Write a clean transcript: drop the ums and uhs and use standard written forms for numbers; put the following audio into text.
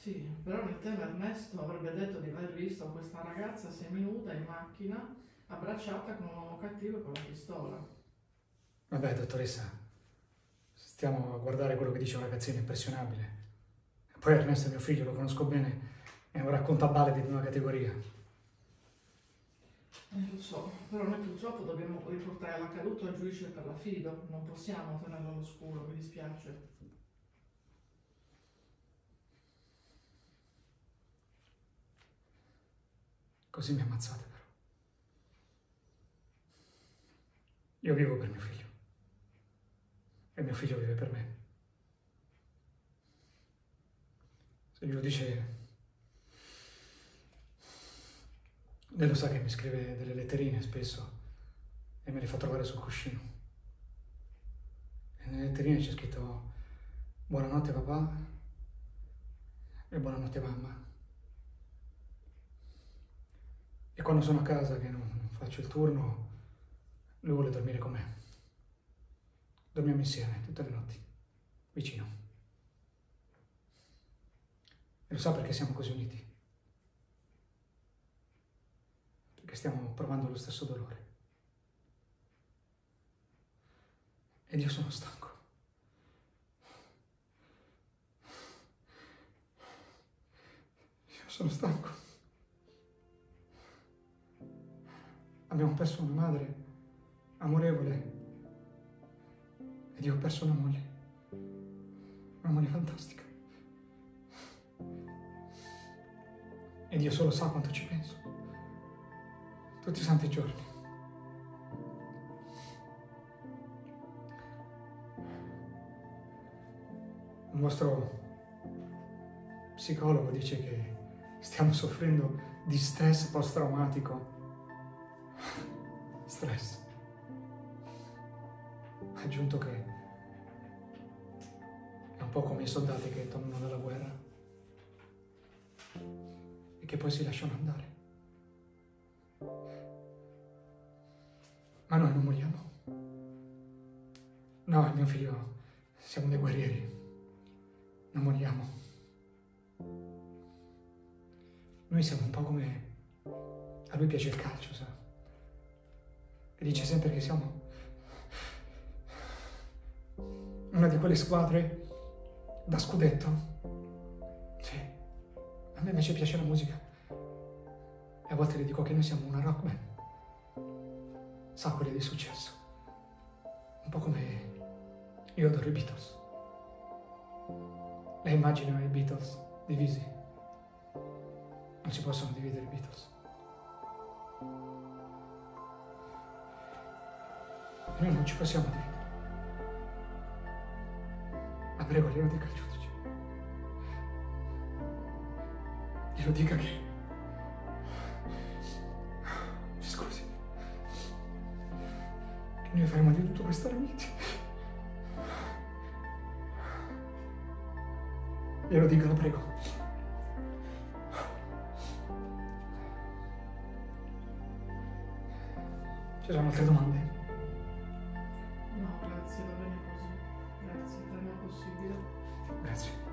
Sì, però nel tema Ernesto avrebbe detto di aver visto questa ragazza seminuda in macchina, abbracciata con un uomo cattivo e con la pistola. Vabbè, dottoressa, stiamo a guardare quello che dice un ragazzino impressionabile. Poi Ernesto è mio figlio, lo conosco bene, è un raccontabale di prima categoria. Lo so, però noi purtroppo dobbiamo riportare l'accaduto al giudice per l'affido, non possiamo tenerlo all'oscuro, mi dispiace. Così mi ammazzate però. Io vivo per mio figlio e mio figlio vive per me. Se il giudice... Lei lo sa che mi scrive delle letterine spesso e me le fa trovare sul cuscino. E nelle letterine c'è scritto buonanotte papà e buonanotte mamma. E quando sono a casa che non faccio il turno, lui vuole dormire con me. Dormiamo insieme tutte le notti, vicino. E lo sa perché siamo così uniti? Perché stiamo provando lo stesso dolore. Ed io sono stanco. Io sono stanco. Abbiamo perso una madre amorevole ed io ho perso una moglie fantastica. E Dio solo sa quanto ci penso. Tutti i santi giorni. Un vostro psicologo dice che stiamo soffrendo di stress post-traumatico. Stress. Ha aggiunto che è un po' come i soldati che tornano dalla guerra e che poi si lasciano andare. Ma noi non moriamo. No, mio figlio, siamo dei guerrieri. Non moriamo. Noi siamo un po' come... A lui piace il calcio, sa? E dice sempre che siamo una di quelle squadre da scudetto. Sì. A me invece piace la musica. E a volte le dico che noi siamo una rock band. Sa, quelle di successo. Un po' come io adoro i Beatles. Lei immagina i Beatles divisi. Non si possono dividere i Beatles. E noi non ci possiamo dividere. La prego, glielo dica al giudice. Glielo dica che... Scusi. Che noi faremo di tutto per stare uniti. Glielo dica, la prego. Ci sono altre domande? No, grazie, va bene così. Grazie, per me è possibile. Grazie.